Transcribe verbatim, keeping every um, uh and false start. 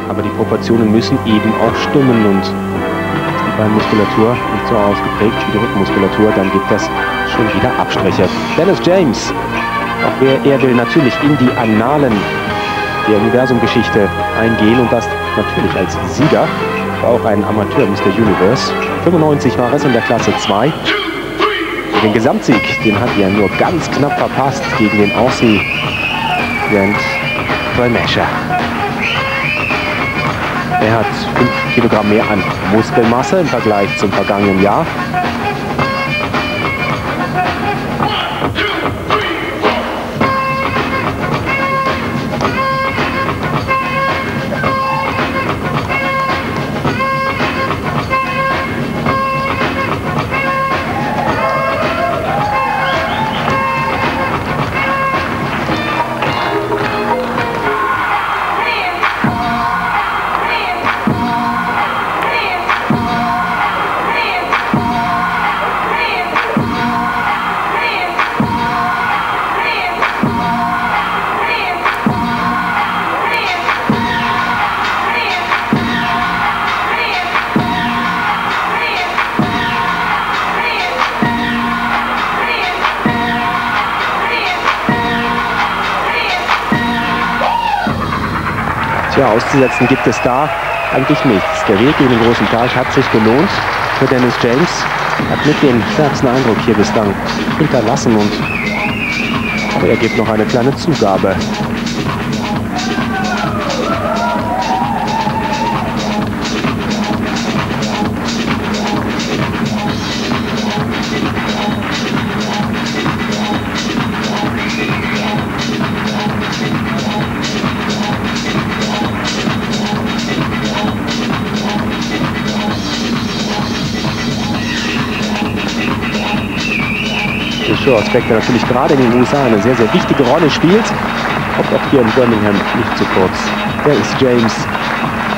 Aber die Proportionen müssen eben auch stimmen und die Beinmuskulatur nicht so ausgeprägt wie die Rückenmuskulatur, dann gibt das schon wieder Abstriche. Dennis James, auch wer er will natürlich in die Annalen der Universumgeschichte eingehen und das natürlich als Sieger. War auch ein Amateur Mister Universe. fünfundneunzig war es in der Klasse zwei. Den Gesamtsieg, den hat er nur ganz knapp verpasst gegen den Aussie Grant Ramasher. Er hat fünf Kilogramm mehr an Muskelmasse im Vergleich zum vergangenen Jahr. Tja, auszusetzen gibt es da eigentlich nichts. Der Weg in den großen Tag hat sich gelohnt für Dennis James. Hat mit den stärksten Eindruck hier bislang hinterlassen und aber er gibt noch eine kleine Zugabe. Aspekt, der natürlich gerade in den U S A eine sehr, sehr wichtige Rolle spielt. Kommt auch hier in Birmingham nicht zu kurz. Der ist James.